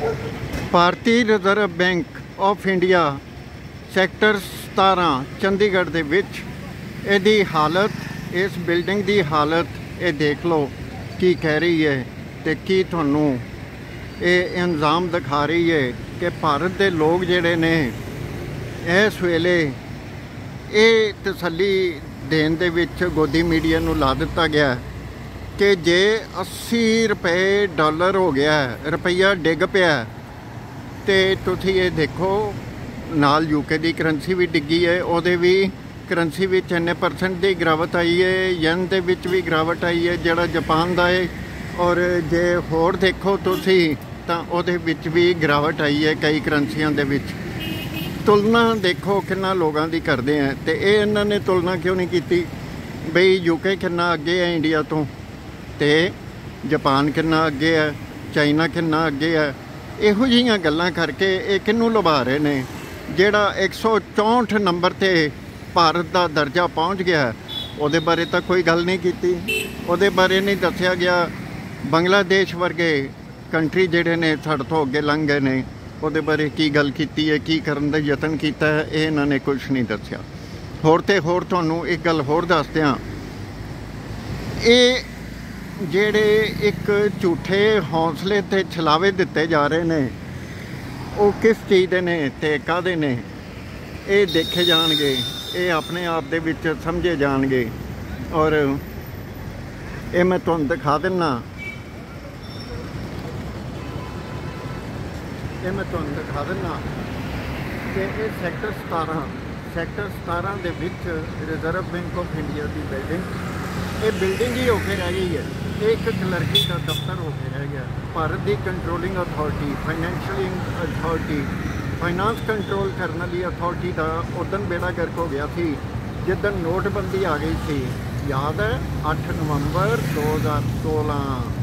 Bharatiya reserve bank of India sector 17 Chandigarh ਦੇ ਵਿੱਚ ਇਹਦੀ ਹਾਲਤ, ਇਸ ਬਿਲਡਿੰਗ ਦੀ ਹਾਲਤ ਇਹ ਦੇਖ ਲਓ ਕੀ ਕਹਿ ਰਹੀ ਹੈ ਤੇ ਕੀ ਤੁਹਾਨੂੰ ਇਹ ਇਲਜ਼ਾਮ ਦਿਖਾ ਰਹੀ ਹੈ ਕਿ ਭਾਰਤ ਦੇ ਲੋਕ ਜਿਹੜੇ ਨੇ ਇਸ ਵੇਲੇ ਇਹ ਤਸੱਲੀ ਦੇਣ ਦੇ ਵਿੱਚ ਗੋਦੀ ਮੀਡੀਆ ਨੂੰ ਲਾ ਦਿੱਤਾ ਗਿਆ ਕਿ ਜੇ 80 ਰੁਪਏ ਡਾਲਰ ਹੋ ਗਿਆ, ਰੁਪਈਆ ਡਿੱਗ ਪਿਆ, ਤੇ ਤੁਸੀਂ ਇਹ ਦੇਖੋ ਨਾਲ ਯੂਕੇ ਦੀ ਕਰੰਸੀ ਵੀ ਡਿੱਗੀ ਹੈ, ਉਹਦੇ ਵੀ ਕਰੰਸੀ ਵਿੱਚ ਇੰਨੇ % ਦੀ ਗਿਰਾਵਟ ਆਈ ਹੈ, ਯਨ ਦੇ ਵਿੱਚ ਵੀ ਗਿਰਾਵਟ ਆਈ ਹੈ ਜਿਹੜਾ ਜਾਪਾਨ ਦਾ ਹੈ, ਔਰ ਜੇ ਹੋਰ ਦੇਖੋ ਤੁਸੀਂ ਤਾਂ ਉਹਦੇ ਵਿੱਚ ਵੀ ਗਿਰਾਵਟ ਆਈ ਹੈ ਕਈ ਕਰੰਸੀਆਂ ਦੇ ਵਿੱਚ। ਤੁਲਨਾ ਦੇਖੋ ਕਿੰਨਾ ਲੋਕਾਂ ਦੀ ਕਰਦੇ ਆ, ਤੇ ਇਹ ਇਹਨਾਂ ਨੇ ਤੁਲਨਾ ਕਿਉਂ ਨਹੀਂ ਕੀਤੀ ਬਈ ਯੂਕੇ ਕਿੰਨਾ ਅੱਗੇ ਹੈ ਇੰਡੀਆ ਤੋਂ, ਤੇ ਜਾਪਾਨ ਕਿੰਨਾ ਅੱਗੇ ਹੈ, ਚਾਈਨਾ ਕਿੰਨਾ ਅੱਗੇ ਹੈ। ਇਹੋ ਜਿਹੀਆਂ ਗੱਲਾਂ ਕਰਕੇ ਇਹ ਕਿਹਨੂੰ ਲੁਭਾ ਰਹੇ ਨੇ। ਜਿਹੜਾ 164 ਨੰਬਰ ਤੇ ਭਾਰਤ ਦਾ ਦਰਜਾ ਪਹੁੰਚ ਗਿਆ ਉਹਦੇ ਬਾਰੇ ਤਾਂ ਕੋਈ ਗੱਲ ਨਹੀਂ ਕੀਤੀ, ਉਹਦੇ ਬਾਰੇ ਨਹੀਂ ਦੱਸਿਆ ਗਿਆ। ਬੰਗਲਾਦੇਸ਼ ਵਰਗੇ ਕੰਟਰੀ ਜਿਹੜੇ ਨੇ ਸਾਡੇ ਤੋਂ ਅੱਗੇ ਲੰਘ ਗਏ ਨੇ, ਉਹਦੇ ਬਾਰੇ ਕੀ ਗੱਲ ਕੀਤੀ ਹੈ, ਕੀ ਕਰਨ ਦਾ ਯਤਨ ਕੀਤਾ ਹੈ, ਇਹ ਇਹਨਾਂ ਨੇ ਕੁਛ ਨਹੀਂ ਦੱਸਿਆ। ਹੋਰ ਤੇ ਹੋਰ ਤੁਹਾਨੂੰ ਇੱਕ ਗੱਲ ਹੋਰ ਦੱਸ ਦਿਆਂ, ਇਹ ਜਿਹੜੇ ਇੱਕ ਝੂਠੇ ਹੌਸਲੇ ਤੇ ਛਲਾਵੇ ਦਿੱਤੇ ਜਾ ਰਹੇ ਨੇ ਉਹ ਕਿਸ ਚੀਜ਼ ਦੇ ਨੇ ਤੇ ਕਾਹਦੇ ਨੇ, ਇਹ ਦੇਖੇ ਜਾਣਗੇ, ਇਹ ਆਪਣੇ ਆਪ ਦੇ ਵਿੱਚ ਸਮਝੇ ਜਾਣਗੇ। ਔਰ ਇਹ ਮੈਂ ਤੁਹਾਨੂੰ ਦਿਖਾ ਦਿੰਦਾ, ਕਿ ਇਹ ਸੈਕਟਰ 17 ਦੇ ਵਿੱਚ ਰਿਜ਼ਰਵ ਬੈਂਕ ਆਫ ਇੰਡੀਆ ਦੀ ਬਿਲਡਿੰਗ, ਇਹ ਬਿਲਡਿੰਗ ਹੀ ਹੋ ਕੇ ਰਹਿ ਗਈ ਹੈ, ਇਹ ਇੱਕ ਕਲਰਕੀ ਦਾ ਦਫ਼ਤਰ ਹੋ ਕੇ ਰਹਿ ਗਿਆ। ਭਾਰਤ ਦੀ controlling authority, financial authority, finance control ਕਰਨ ਵਾਲੀ ਅਥਾਰਟੀ ਦਾ ਉਦੋਂ ਬੇੜਾ ਗਰਕ ਹੋ ਗਿਆ ਸੀ ਜਿੱਦਣ ਨੋਟਬੰਦੀ ਆ ਗਈ ਸੀ। ਯਾਦ ਹੈ 8 ਨਵੰਬਰ 2016,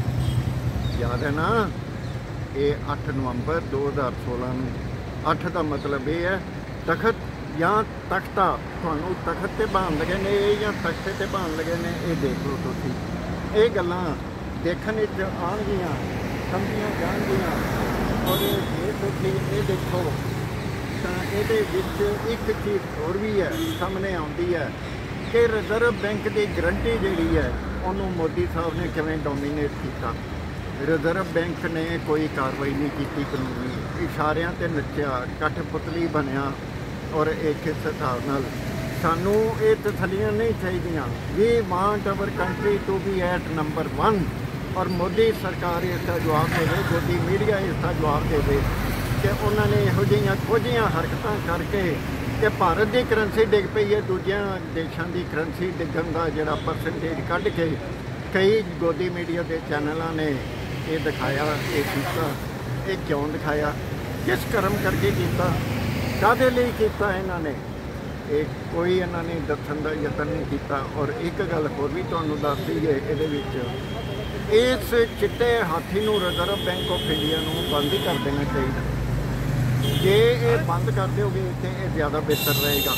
ਯਾਦ ਹੈ ਨਾ, ਇਹ 8 ਨਵੰਬਰ 2016 ਨੂੰ, 8 ਦਾ ਮਤਲਬ ਇਹ ਹੈ ਤਖਤ ਜਾਂ ਤਖਤਾ, ਤੁਹਾਨੂੰ ਤਖਤ ਤੇ ਬਾਂਧ ਲਗੇ ਨੇ ਜਾਂ ਤਖਤੇ ਤੇ ਬਾਂਧ ਲਗੇ ਨੇ, ਇਹ ਦੇਖ ਲਓ ਤੁਸੀਂ। ਇਹ ਗੱਲਾਂ ਦੇਖਣ ਵਿੱਚ ਆਉਣਗੀਆਂ, ਸਮਝੀਆਂ ਜਾਣਗੀਆਂ। ਔਰ ਜੇ ਤੁਸੀਂ ਇਹ ਦੇਖੋ ਤਾਂ ਇਹਦੇ ਵਿੱਚ ਇੱਕ ਚੀਜ਼ ਹੋਰ ਵੀ ਹੈ ਸਾਹਮਣੇ ਆਉਂਦੀ ਹੈ ਕਿ ਰਿਜ਼ਰਵ ਬੈਂਕ ਦੀ ਗਰੰਟੀ ਜਿਹੜੀ ਹੈ ਉਹਨੂੰ ਮੋਦੀ ਸਾਹਿਬ ਨੇ ਕਿਵੇਂ ਡੋਮੀਨੇਟ ਕੀਤਾ। ਰਿਜ਼ਰਵ ਬੈਂਕ ਨੇ ਕੋਈ ਕਾਰਵਾਈ ਨਹੀਂ ਕੀਤੀ ਕਾਨੂੰਨੀ, ਇਸ਼ਾਰਿਆਂ ਤੇ ਨੱਚਿਆ, ਕਠਪੁਤਲੀ ਬਣਿਆ। ਔਰ ਇਹ ਕਿਸ ਹਿਸਾਬ ਨਾਲ ਸਾਨੂੰ ਇਹ ਤਸੱਲੀਆਂ ਨਹੀਂ ਚਾਹੀਦੀਆਂ। We want our country to be at number 1, ਔਰ ਮੋਦੀ ਸਰਕਾਰ ਇਸ ਦਾ ਜਵਾਬ ਦੇਵੇ, ਗੋਦੀ ਮੀਡੀਆ ਇਸ ਦਾ ਜਵਾਬ ਦੇਵੇ ਕਿ ਉਹਨਾਂ ਨੇ ਇਹੋ ਜਿਹੀਆਂ ਖੋਜੀਆਂ ਹਰਕਤਾਂ ਕਰਕੇ ਕਿ ਭਾਰਤ ਦੀ ਕਰੰਸੀ ਡਿੱਗ ਪਈ ਹੈ, ਦੂਜਿਆਂ ਦੇਸ਼ਾਂ ਦੀ ਕਰੰਸੀ ਡਿੱਗਣ ਦਾ ਜਿਹੜਾ % ਕੱਢ ਕੇ ਕਈ ਗੋਦੀ ਮੀਡੀਆ ਦੇ ਚੈਨਲਾਂ ਨੇ ਇਹ ਦਿਖਾਇਆ, ਇਹ ਕੀਤਾ। ਇਹ ਕਿਉਂ ਦਿਖਾਇਆ, ਕਿਸ ਕਰਮ ਕਰਕੇ ਕੀਤਾ, ਕਾਹਦੇ ਲਈ ਕੀਤਾ ਇਹਨਾਂ ਨੇ, ਇਹ ਕੋਈ ਇਹਨਾਂ ਨੇ ਦੱਸਣ ਦਾ ਯਤਨ ਨਹੀਂ ਕੀਤਾ। ਔਰ ਇੱਕ ਗੱਲ ਹੋਰ ਵੀ ਤੁਹਾਨੂੰ ਦੱਸ ਦਈਏ, ਇਹਦੇ ਵਿੱਚ ਇਸ ਚਿੱਟੇ ਹਾਥੀ ਨੂੰ ਰਿਜ਼ਰਵ ਬੈਂਕ ਆਫ ਇੰਡੀਆ ਨੂੰ ਬੰਦ ਹੀ ਕਰ ਦੇਣਾ ਚਾਹੀਦਾ। ਜੇ ਇਹ ਬੰਦ ਕਰ ਦਿਓਗੇ ਤਾਂ ਇਹ ਜ਼ਿਆਦਾ ਬਿਹਤਰ ਰਹੇਗਾ।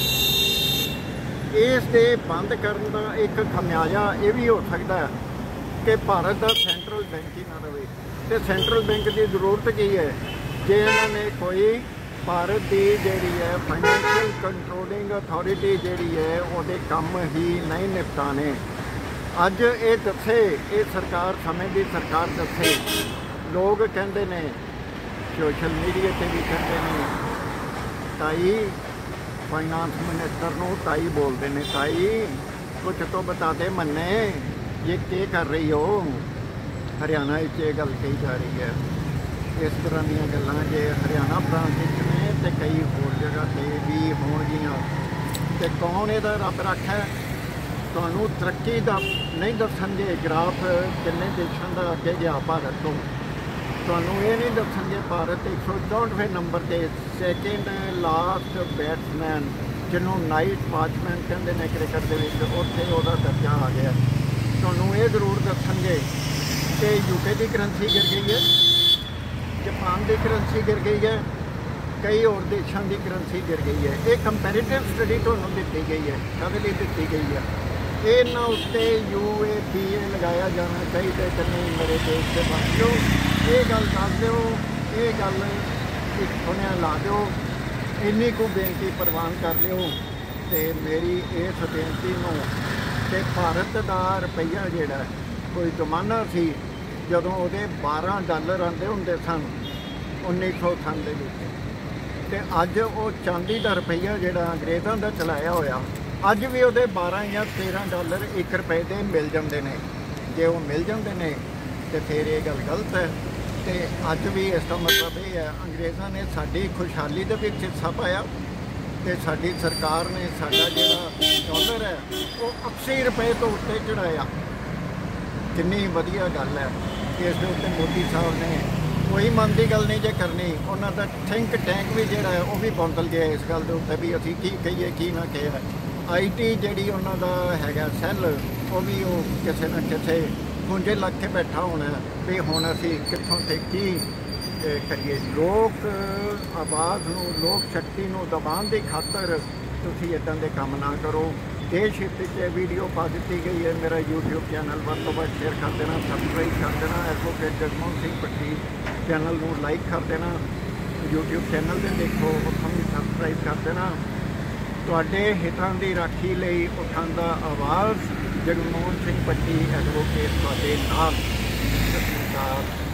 ਇਸ ਦੇ ਬੰਦ ਕਰਨ ਦਾ ਇੱਕ ਖਮਿਆਜ਼ਾ ਇਹ ਵੀ ਹੋ ਸਕਦਾ ਹੈ ਕਿ ਭਾਰਤ ਦਾ ਸੈਂਟਰਲ ਬੈਂਕ ਹੀ ਨਾ ਰਹੇ। ਤੇ ਸੈਂਟਰਲ ਬੈਂਕ ਦੀ ਜ਼ਰੂਰਤ ਕੀ ਹੈ ਜੇ ਇਹਨਾਂ ਨੇ ਕੋਈ ਭਾਰਤ ਦੀ ਜਿਹੜੀ ਹੈ ਫਾਈਨੈਂਸ਼ੀਅਲ ਕੰਟਰੋਲਿੰਗ ਅਥਾਰਟੀ ਜਿਹੜੀ ਹੈ ਉਹਦੇ ਕੰਮ ਹੀ ਨਹੀਂ ਨਿਪਟਾਣੇ। ਅੱਜ ਇਹ ਦੱਸੇ, ਇਹ ਸਰਕਾਰ ਸਮੇਂ ਦੀ ਸਰਕਾਰ ਦੱਸੇ। ਲੋਕ ਕਹਿੰਦੇ ਨੇ, ਸੋਸ਼ਲ ਮੀਡੀਆ ਤੇ ਵੀ ਕਹਿੰਦੇ ਨੇ, ਤਾਈ ਫਾਈਨਾਂਸ ਮਿਨਿਸਟਰ ਨੂੰ ਤਾਈ ਬੋਲਦੇ ਨੇ, ਤਾਈ ਕੁਝ ਤੋਂ ਬਤਾ ਦੇ ਮੰਨੇ, ਇਹ ਕੀ ਕਰ ਰਹੀ ਹੋ। ਹਰਿਆਣਾ ਵਿੱਚ ਇਹ ਗੱਲ ਕਹੀ ਜਾ ਰਹੀ ਹੈ। ਇਸ ਤਰ੍ਹਾਂ ਦੀਆਂ ਗੱਲਾਂ ਜੇ ਹਰਿਆਣਾ ਪ੍ਰਾਂਤ ਵਿੱਚ ਨੇ ਤੇ ਕਈ ਹੋਰ ਜਗ੍ਹਾ ਤੇ ਵੀ ਹੋਣਗੀਆਂ। ਤੇ ਕੌਣ ਇਹਦਾ ਰੱਬ ਰੱਖਾ, ਤੁਹਾਨੂੰ ਤਰੱਕੀ ਦਾ ਨਹੀਂ ਦੱਸਣਗੇ ਗ੍ਰਾਫ ਕਿੰਨੇ ਦੇਸ਼ਾਂ ਦਾ ਅੱਗੇ ਗਿਆ ਭਾਰਤ ਤੋਂ, ਤੁਹਾਨੂੰ ਇਹ ਨਹੀਂ ਦੱਸਣਗੇ ਭਾਰਤ 164ਵੇਂ ਨੰਬਰ 'ਤੇ ਸੈਕਿੰਡ ਲਾਸਟ ਬੈਟਸਮੈਨ, ਜਿਹਨੂੰ ਨਾਈਟ ਵਾਚਮੈਨ ਕਹਿੰਦੇ ਨੇ ਕ੍ਰਿਕਟ ਦੇ ਵਿੱਚ, ਉੱਥੇ ਉਹਦਾ ਦਰਜਾ ਆ ਗਿਆ। ਤੁਹਾਨੂੰ ਇਹ ਜ਼ਰੂਰ ਦੱਸਣਗੇ ਕਿ ਯੂਕੇ ਦੀ ਕਰੰਸੀ ਗਿਰ ਗਈ ਹੈ, ਜਾਪਾਨ ਦੀ ਕਰੰਸੀ ਗਿਰ ਗਈ ਹੈ, ਕਈ ਹੋਰ ਦੇਸ਼ਾਂ ਦੀ ਕਰੰਸੀ ਗਿਰ ਗਈ ਹੈ। ਇਹ ਕੰਪੈਰੀਟਿਵ ਸਟੱਡੀ ਤੁਹਾਨੂੰ ਦਿੱਤੀ ਗਈ ਹੈ, ਕਾਹਦੇ ਲਈ ਦਿੱਤੀ ਗਈ ਹੈ। ਇਹਨਾਂ ਉੱਤੇ UAPA ਲਗਾਇਆ ਜਾਣਾ ਚਾਹੀਦਾ ਕਿ ਨਹੀਂ ਮੇਰੇ ਦੇਸ਼ ਦੇ ਬੱਚਿਓ। ਇਹ ਗੱਲ ਦੱਸ ਦਿਓ ਇਹ ਗੱਲ ਇੱਕ ਸੁਣਿਆ ਲਾ ਦਿਓ, ਇੰਨੀ ਕੁ ਬੇਨਤੀ ਪ੍ਰਵਾਨ ਕਰ ਲਿਓ। ਤੇ ਮੇਰੀ ਇਸ ਬੇਨਤੀ ਨੂੰ ਤੇ ਭਾਰਤ ਦਾ ਰੁਪਈਆ ਜਿਹੜਾ ਕੋਈ ਜ਼ਮਾਨਾ ਸੀ ਜਦੋਂ ਉਹਦੇ $12 ਆਉਂਦੇ ਹੁੰਦੇ ਸਨ 1900 ਦੇ ਵਿੱਚ, ਤੇ ਅੱਜ ਉਹ ਚਾਂਦੀ ਦਾ ਰੁਪਈਆ ਜਿਹੜਾ ਅੰਗਰੇਜ਼ਾਂ ਦਾ ਚਲਾਇਆ ਹੋਇਆ, ਅੱਜ ਵੀ ਉਹਦੇ $12 ਜਾਂ $13 1 ਰੁਪਏ ਦੇ ਮਿਲ ਜਾਂਦੇ ਨੇ। ਜੇ ਉਹ ਮਿਲ ਜਾਂਦੇ ਨੇ ਤੇ ਫਿਰ ਇਹ ਗੱਲ ਗਲਤ ਹੈ। ਤੇ ਅੱਜ ਵੀ ਇਸ ਦਾ ਮਤਲਬ ਇਹ ਹੈ ਅੰਗਰੇਜ਼ਾਂ ਨੇ ਸਾਡੀ ਖੁਸ਼ਹਾਲੀ ਦੇ ਵਿੱਚ ਹਿੱਸਾ ਪਾਇਆ ਤੇ ਸਾਡੀ ਸਰਕਾਰ ਨੇ ਸਾਡਾ ਜਿਹੜਾ ਡਾਲਰ ਹੈ ਉਹ 80 ਰੁਪਏ ਤੋਂ ਉੱਤੇ ਚੜਾਇਆ। ਕਿੰਨੀ ਵਧੀਆ ਗੱਲ ਹੈ ਕਿ ਇਸ ਦੇ ਉੱਤੇ ਮੋਦੀ ਸਾਹਿਬ ਨੇ ਕੋਈ ਮਨ ਦੀ ਗੱਲ ਨਹੀਂ ਜੇ ਕਰਨੀ। ਉਹਨਾਂ ਦਾ ਥਿੰਕ ਟੈਂਕ ਵੀ ਜਿਹੜਾ ਹੈ ਉਹ ਵੀ ਬਦਲ ਗਿਆ ਇਸ ਗੱਲ ਦੇ ਉੱਤੇ ਵੀ ਅਸੀਂ ਕੀ ਕਹੀਏ ਕੀ ਨਾ ਕਿਹਾ। IT ਜਿਹੜੀ ਉਹਨਾਂ ਦਾ ਹੈਗਾ ਸੈੱਲ, ਉਹ ਵੀ ਉਹ ਕਿਸੇ ਨਾ ਕਿਸੇ ਖੁੰਝੇ ਲੱਗ ਕੇ ਬੈਠਾ ਹੋਣਾ ਵੀ ਹੁਣ ਅਸੀਂ ਕਿੱਥੋਂ ਤੇ ਕੀ ਕਰੀਏ। ਲੋਕ ਆਵਾਜ਼ ਨੂੰ, ਲੋਕ ਸ਼ਕਤੀ ਨੂੰ ਦਬਾਉਣ ਦੀ ਖਾਤਰ ਤੁਸੀਂ ਇੱਦਾਂ ਦੇ ਕੰਮ ਨਾ ਕਰੋ। ਦੇਸ਼ ਹਿੱਤ 'ਚ ਵੀਡੀਓ ਪਾ ਦਿੱਤੀ ਗਈ ਹੈ। ਮੇਰਾ YouTube ਚੈਨਲ ਵੱਧ ਤੋਂ ਵੱਧ ਸ਼ੇਅਰ ਕਰ ਦੇਣਾ, ਸਬਸਕ੍ਰਾਈਬ ਕਰ ਦੇਣਾ। ਐਡਵੋਕੇਟ ਜਗਮੋਹਨ ਸਿੰਘ ਪੱਟੀ ਚੈਨਲ ਨੂੰ ਲਾਈਕ ਕਰ ਦੇਣਾ। YouTube ਚੈਨਲ 'ਤੇ ਦੇਖੋ, ਉੱਥੋਂ ਵੀ ਸਬਸਕ੍ਰਾਈਬ ਕਰ ਦੇਣਾ। ਤੁਹਾਡੇ ਹਿੱਤਾਂ ਦੀ ਰਾਖੀ ਲਈ ਉਠਾਉਂਦਾ ਆਵਾਜ਼, ਜਗਮੋਹਨ ਸਿੰਘ ਪੱਟੀ ਐਡਵੋਕੇਟ ਤੁਹਾਡੇ ਨਾਲ। ਸਤਿ ਸ਼੍ਰੀ ਅਕਾਲ।